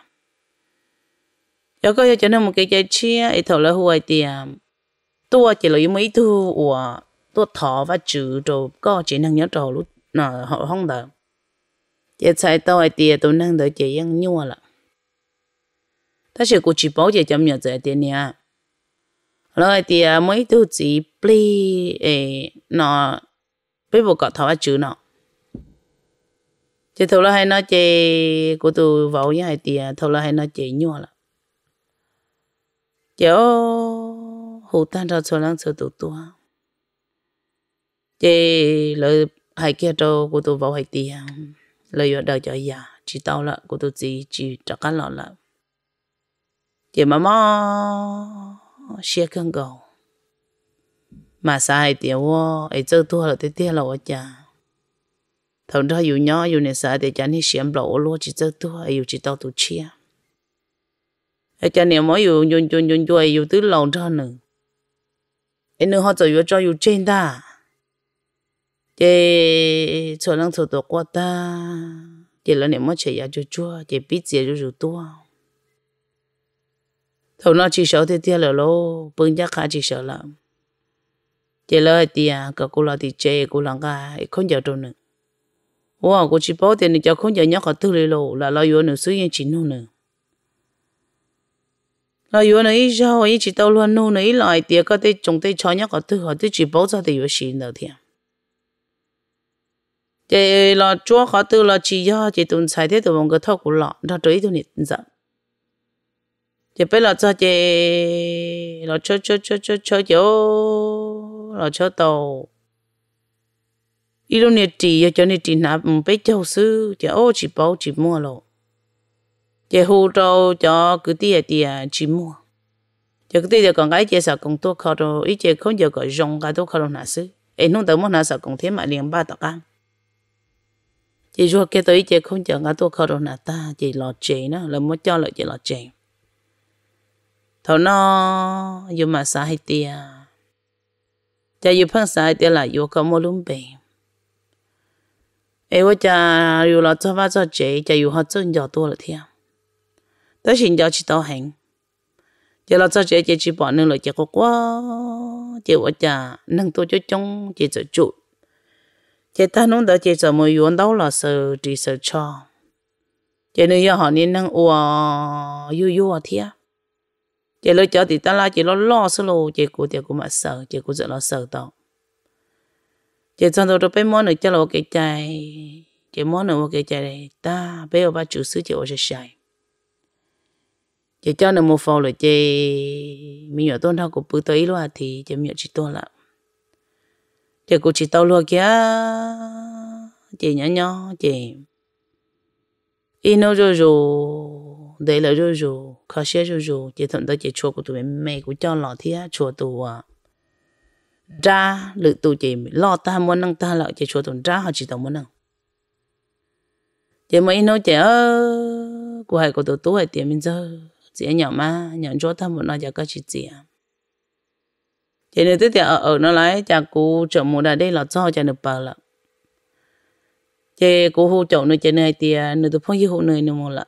có cho nên một cái trái chia ấy thầu là huay thì tua chỉ là mấy thu uổng tua thọ và chữ rồi có chỉ năng nhớ trò lúc nó họ không đợi chị sai tao ấy thì tôi năng đợi chị ăn nhua là ta chỉ có chỉ bảo chị chậm nhớ giờ tiền nè rồi thì mấy thứ chỉ play nó bây giờ có thọ và chữ nó chị thầu là hay nói chị của tôi vào với hai tia thầu là hay nói chị nhua là cháu hồ tan ra cho lăng sợ tụt tua chị lời hai kia đâu của tôi vào hai tia lời ở đời cho già chỉ tao là của tôi chỉ cho cái lọ là chị mà xe cân cầu mà sai tia wo ấy chơi tua là tia là cha thằng đó yêu nhỏ yêu này sao để cho nên xem lộ luôn chỉ cho tôi yêu chỉ tao tụi chia cho nên mỗi yêu yêu từ lâu đó nữa anh nữa họ cho yêu trên ta chị cho năng số tuổi qua ta chị là niệm mỗi chạy chua chua chị biết gì rồi tua thầu nó chỉ sợ thì tiền là lô bưng chắc khá chỉ sợ lắm chỉ lời tiền cả cô là thì chơi cô làm cái không giờ đâu nữa wow cô chỉ bảo tiền cho không giờ nhóc họ tư lô là lo yêu nữa suy nghĩ chỉ nữa nữa lo yêu nữa ít sao ít chỉ tao luôn nữa ít lại tiền có thể trồng thể cho nhóc họ tư họ tư chỉ bảo cho thì yêu xin nữa thiệt chỉ là chúa họ tư là chỉ do chỉ tuần sai thế tụi bọn cái thâu của lọ nó tới tụi nít giờ chỉ biết là cho chị là cho là cho tàu ít lúc này cho nên chị nạp biết châu sư chỉ chỉ bảo chỉ mua lộ chỉ hú trâu cho cứ tiền chỉ mua chỉ cái tiền còn cái chỉ sao công tốt khó đâu ít chỉ không giờ gọi rong cái tốt khó đâu nà sư em không tới muốn nà sao công thế mà liền ba tao ăn chỉ cho cái tới chỉ không giờ cái tốt khó đâu nà ta chỉ lọt chế nó là muốn cho lại chỉ lọt chế thầu nó dù mà sai tiền cha dù phăng sai tiền là dù có mua lúm bể ấy vợ cha dù là cho vợ cho chế cha dù họ chân giàu多了天tới hiện giờ chỉ tao hành giờ là cho chế chỉ bỏ nên là chỉ có quá chỉ vợ cha nâng tôi cho trong chỉ cho chủ chỉ ta nói đó chỉ cho mọi người đâu là sợ chỉ sợ cho chỉ nên giờ họ nên nâng ua yu thiên chỉ lo cho thì ta là chỉ lo số lô chỉ của mà sợ chỉ của lo sợ tao chỉ cho tôi được món nữa cho lo cái trái chỉ món nữa cái trái này ta bây giờ ba chủ sứ chỉ ở sẽ xài chỉ cho nó một phần rồi chỉ mình ở tôn thao của bữa tới luôn thì chỉ mình chỉ tôn là chỉ của chỉ tao luôn kia chỉ nhỏ chỉ ino rồi đây là rồi khó xé rồi chỉ thằng đó chỉ chua của tụi mày của cho lọ thì chua tụi ra lựa tụi chỉ lo ta muốn năng ta lại chỉ chua tụi ra họ chỉ tao muốn năng chỉ mấy nó chỉ của hai của tụi tôi tiền mình giờ chỉ nhỏ mà nhỏ cho ta muốn nói cho các chị chỉ nên tới tiền ở nó lại cha cô chọn một đây là cho cha được bao là chỉ cô hỗ trợ nó chỉ này tiền nó được phong yêu nơi nó một là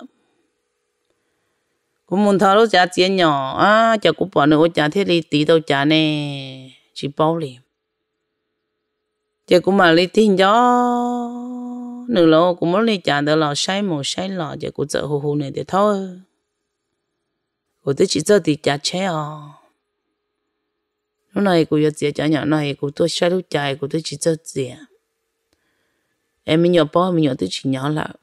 cũng muốn tháo trả tiền nhỏ chả cũng bỏ nữa trả thế đi tí đâu trả nè chỉ bao liền chả cũng mà lấy tiền cho nữa lo cũng muốn lấy trả được là sai một sai lọ chả cũng sợ hồ này để thôi của tôi chỉ cho thì trả chế lúc này của giờ trả nhỏ này của tôi sai lúc trả của tôi chỉ cho tiền em mình nhỏ bao mình nhỏ tôi chỉ nhỏ là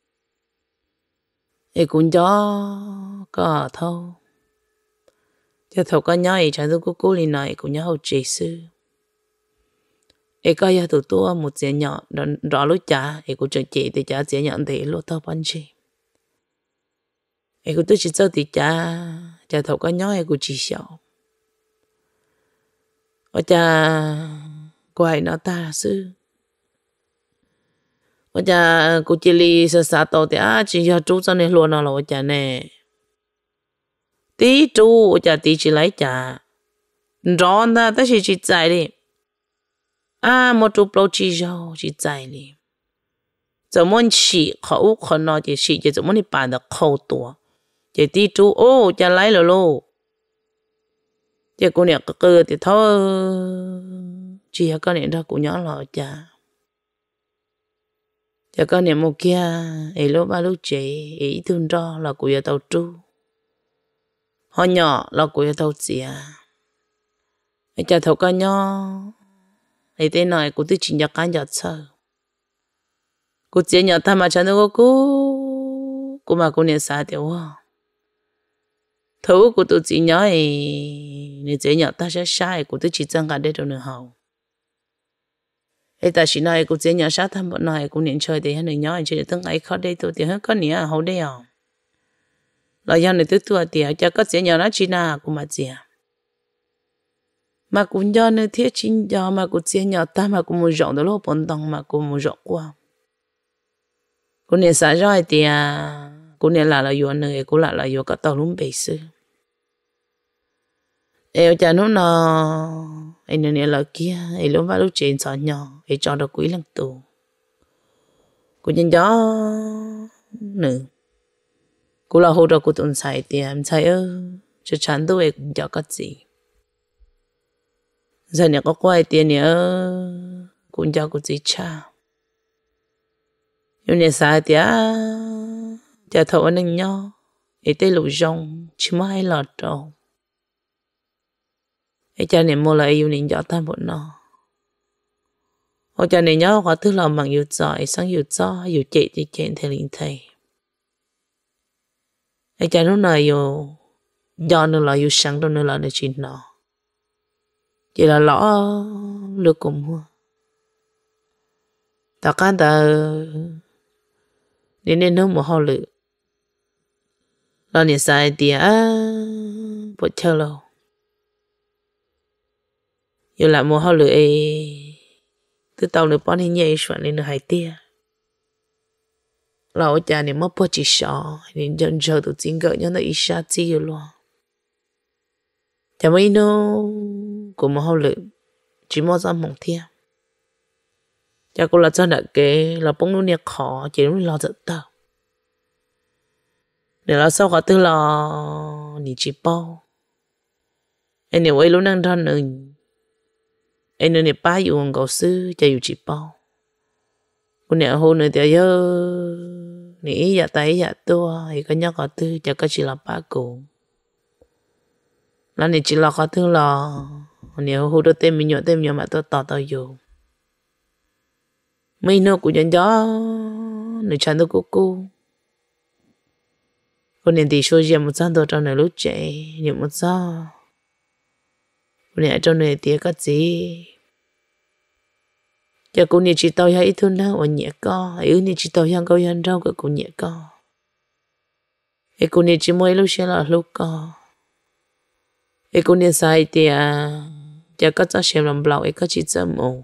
em cũng cho có thôi cho thầu có nhỏ ấy chẳng tôi cố lên này cũng nhỏ hậu chế sư em có nhà tụi tôi một trẻ nhỏ rõ lúc trả em cũng chờ chị thì trả trẻ nhỏ thì lúc tao bán chi em cũng tôi chỉ cho thì trả thầu có nhỏ em cũng chỉ sợ ở cha quay nó ta sư ở cha cô chỉ li sợ sợ tao thì chỉ cho chú cho nên luôn nó là ở cha nè tí chú ở cha tí chỉ lấy cha rõ na ta chỉ chạy đi một chú bao chỉ cho chỉ chạy đi怎么起口可能就是怎么你办的口多这tí chú cha lấy rồi luôn这姑娘哥thì thôi chỉ có niệm đó cũng nhỏ lọ cha cha có niệm một kia ấy lúc ba lúc chị ấy thương cho là của tàu tru họ nhỏ là của tàu xìa ấy cha thầu có nhỏ ấy tên này của tôi chỉ nhặt cái nhặt sơ của chị nhặt tham mà chẳng được cô mà cô niệm sao tiểu thấu của tôi chỉ nhớ nên dễ nhớ ta sẽ sai của tôi chỉ chẳng cả để đâu nữa hậu ấy ta chỉ nói của dễ nhớ sát tham bọn này của niệm chơi thì hắn đừng nhớ chơi từng ngày khó đây tôi thì hết có nhớ hậu đây à là do này tôi tua thì cho có dễ nhớ nó chỉ là của mà gì mà cũng do nơi thiết chính do mà của dễ nhớ ta mà cũng một rộng đó lúc bốn đồng mà cũng một rộng qua của niệm sai rồi thì cô này là vô nơi cô là vô cả tàu lúng bể sư em cha nó em này là kia em lúc vào lúc chuyện sợ nhỏ em cho được quý lần tù cô nhân gió nữa cô là hỗ trợ cô tuần xài tiền xài cho chán tôi cũng cho cái gì giờ này có quay tiền nhớ cũng cho cái gì cha nhưng này sai thì cho thầu anh nhau ấy tê lù rong chỉ mai lọt đâu ấy cha này mua lại yêu nên cho ta một nó ở cha này nhớ họ thứ làm bằng yêu giỏi sáng yêu gió yêu chị thì chuyện theo linh thầy ấy cha lúc này yêu do nó là yêu sáng đâu nó là để chuyện nó chỉ là lõ được cùng mua ta can ta nên nó một họ lự là nên sai thì bớt chờ lâu yêu lại một họ lự từ tàu nữa bọn hình nhảy xoắn lên hai tia là ở nhà này mất bớt chỉ sợ nên dân chờ tụi chính gợi nhau là ít xa chi luôn chả mấy nó của một họ lự chỉ mua ra mỏng thiên chả cô là cho đã kế là bông nó nè khó chỉ đúng lo giật tao để là sau khó tư là nị chỉ bao anh nếu ấy lúc năng thân anh nên ba dùng cầu sư cho dù chỉ bao cô nè hôm nay thì nị dạ tay dạ tua thì có nhắc khó tư cho có chỉ là ba cụ là nị chỉ là khó tư là nếu hôm đó tem nhỏ mà tôi tao dùng mấy nó cũng nhận gió người chăn tôi cô nên thì số gì một trăm tôi trong này lúc chạy những một sao cô này trong này thì có gì cho cô này chỉ tao hay thôi nào ở nhẹ co này chỉ tao hay câu hay đâu cái cô nhẹ co cô này chỉ mới lúc xe là lúc co cô này sai thì cho có cho xem làm blau có chỉ cho mồ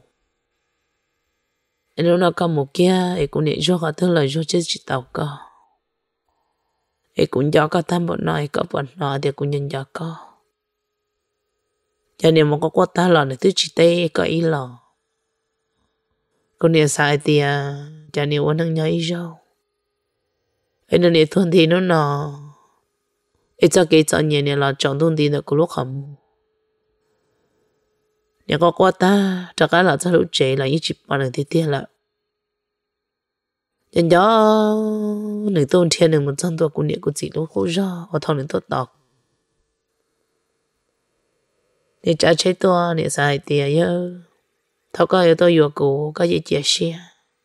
anh nó có một kia cũng để cho cả thứ là cho chết chỉ tàu co cũng cho cả tham bọn nói có bọn nó thì cũng nhận cho co cho nên mà có quá ta là thứ chỉ tê có ý lò còn nếu sai thì cho nên vẫn đang nhớ ý đâu anh nó để thuần thì nó cho cái chọn nhẹ này là chọn thuần thì nó có lúc không nếu có quá ta chắc cái là cho lúc trẻ là ý chỉ bảo được thì tiền là nhân đó nửa tôn thiên nửa một trăm tuổi của niệm của chị lúc khô ra ở thằng nửa tốt đọc để trả chế to để xài tiền nhớ thao coi tôi vừa cổ cái gì chia sẻ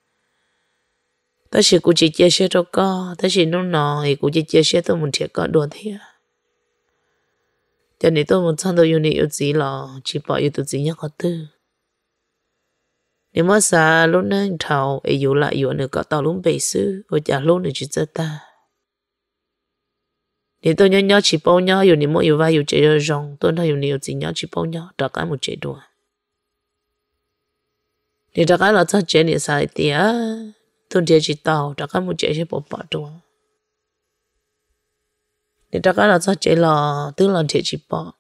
ta chỉ cũng chỉ chia sẻ cho co ta chỉ nó nọ thì cũng chỉ chia sẻ tôi muốn thiệt con đùa thế cho nên tôi một trăm tuổi yêu niệm yêu gì là chỉ bảo yêu tụi gì nhắc họ tư nếu mà xa lúc nãy thầu yêu lại yêu nữa có tao lúc bể sư ở nhà lúc nữa chỉ cho ta nếu tôi nhớ chỉ bao nhau yêu nếu mà yêu vai yêu chơi rồi rong tôi nói yêu nhiều chỉ nhớ chỉ bao nhau đặt cái một chế đùa nếu đặt cái là cho chế này sai thì tôi chỉ tao đặt cái một chế sẽ bỏ đùa nếu đặt cái là cho chế là tức là chỉ bỏ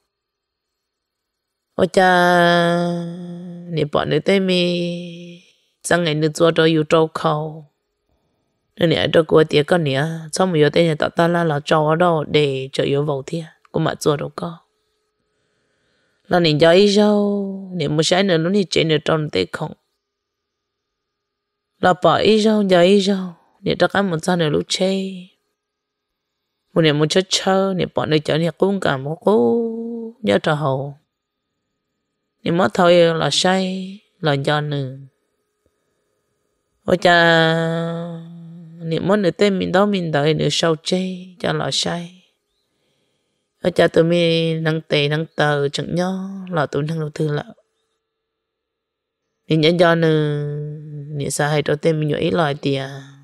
ở cha nếu bọn người ta mi chẳng ngày nữa做到有招考，那你爱到过点个你从没有等人到达了招到的就有问题，我嘛做到个。那你家一招，你没晒呢，你真的当得空。là bỏ ít rau giờ ít rau để tất cả một sao này lúc chơi một niệm một chất chơi niệm bọn này chơi niệm cũng cả một cố nhớ trò hậu niệm mất thôi là say là do nữa ôi cha niệm mất nửa tên mình đó mình đợi nửa sau chơi cho là say ôi cha tụi mình năng tệ năng tờ chẳng nhớ là tụi năng đầu tư là niệm nhớ do nữa niệm sao hay đầu tên mình nhớ lại thì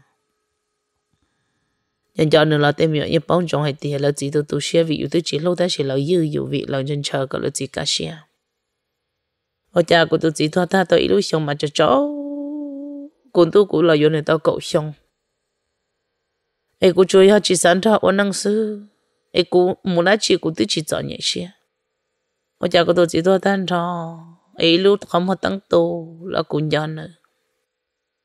nhân cho nên là tên miệng như bóng trong hay thì là chỉ tôi share vị tôi chỉ lâu ta chỉ là dư vị là nhân chờ cái là chỉ cả share ở cha của tôi chỉ thoa ta tôi lúc xong mà cho chó còn tôi cũng là do này tao cậu xong ấy cũng chơi ha chỉ sáng thọ năng sư ấy cũng muốn nói chỉ cũng tôi chỉ chọn nhẹ share ở cha của tôi chỉ thoa tan thọ ấy lúc không có tăng tô là cũng do nữa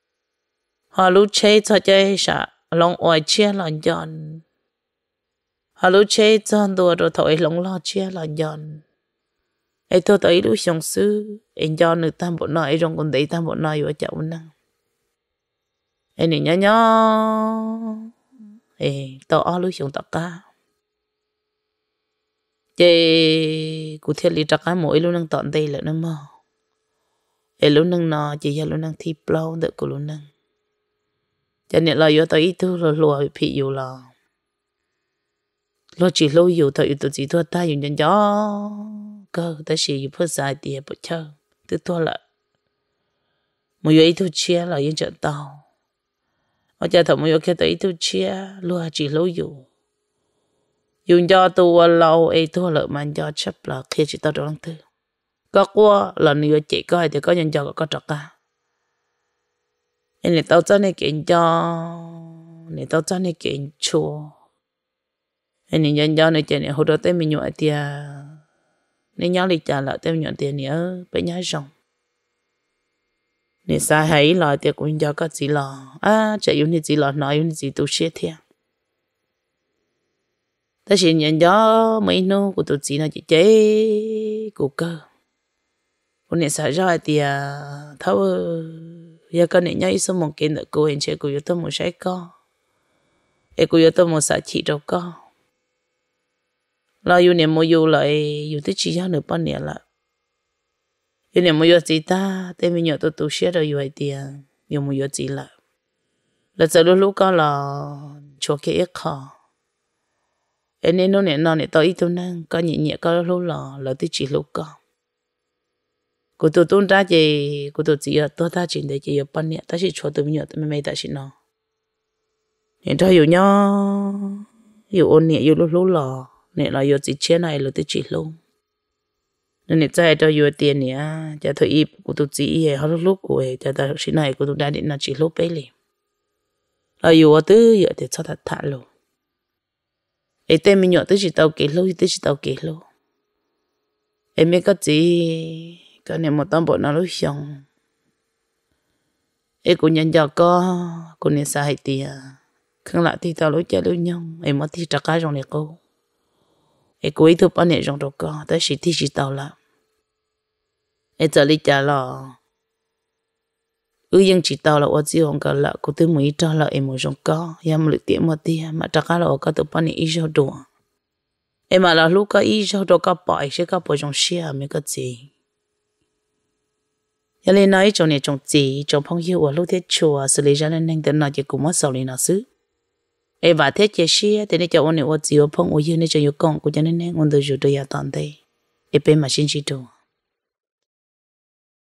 họ lúc chơi cho chơi sao lòng oai chia lòng giòn lúc chơi chọn đồ rồi thôi lông lo chia là giòn ấy thôi tới lúc xong sư em giòn được tam bộ nói trong con đấy tam bộ nói vào chậu năng em này nhá tao lúc xong tất cả chị cụ thể lý tất cả mỗi lúc năng tọn đây là nó mò em lúc năng nó chỉ là lúc năng thi plau được của lúc năng cho nên là yo tới ít thứ rồi lùa bị yêu là lo chỉ lâu yêu thôi tôi chỉ thua ta yêu nhân gió cơ ta chỉ yêu phơi dài tiền bớt chơi từ thua lại một yêu ít thứ chia là yên trận tàu ở nhà thằng một yêu kia tới ít thứ chia lùa chỉ lâu yêu yêu gió tôi lâu ấy thua lại mà gió chấp là khi chỉ tao đang thứ có qua là người chị coi thì có nhân gió có trật cả nên tao cho nên kiện cho nên tao cho nên kiện chua nên nhân do này chuyện này hồi đó tới mình nhọ tiền nên nhớ lịch trả lại tới nhọ tiền nữa phải nhớ xong nên sai hay là tiền của nhân do có gì là chạy yêu gì là nói yêu gì tôi sẽ thiệt ta chỉ nhân do mấy nô của tôi chỉ là chỉ chế của cơ của nên sai ra tiền thâu giờ con này nhớ số một kiện được cô anh chơi của tôi một sai co em của tôi một sai chỉ đâu co là yêu niệm mua yêu lại yêu thích chỉ cho nửa bao nhiêu là yêu niệm mua yêu gì ta tại mình nhớ tôi tu sửa rồi yêu ai tiền yêu mua yêu gì là giờ lúc đó là cho cái ít khó em nên nó này tao ít thôi nè có nhẹ nhẹ có lúc là tôi chỉ lúc có của tôi tuân ra gì của tôi chỉ ở tôi ta chỉ để chỉ ở bao nhiêu ta chỉ cho tôi nhớ tôi mới ta chỉ nó nên thôi yêu nhau yêu ôn nhẹ yêu lúc là nè là yêu chỉ chia này là tôi chỉ luôn nên nè chạy cho yêu tiền nè cho tôi ít của tôi chỉ hết lúc của cho tôi chỉ này của tôi đã định là chỉ lúc bấy liền là yêu ở tư yêu thì sao thật thà luôn ấy tên mình nhớ tôi chỉ tao kể lâu tôi chỉ tao kể lâu em biết cái gì cái này một tấm bộ nào lúc xong ấy cũng nhận ra cô nên sai tiền không lại thì tao lối chơi lối nhông em mất thì trả cái trong này cô ấy cô ấy thuộc bao nhiêu trong đó có tới chỉ thì chỉ tao là ấy giờ đi trả là yên chỉ tao là ở dưới không cả là cô tôi mới trả là em một trong có em một tiền một tiền mà trả cái là có từ bao nhiêu ít cho đồ em mà là lúc có ít cho đồ có bỏ sẽ có bỏ trong xe mấy cái gì cho nên nói trong này trong gì trong phong hiệu ở lúc thế chùa xử lý ra nên nên tên nào chỉ cũng mất sau này nào xứ em và thế chế xe thì nên cho ông này ở gì ở phong ở dưới nên cho yêu con của cho nên nên ông tôi rồi tôi toàn đây em bên mà xin chỉ đồ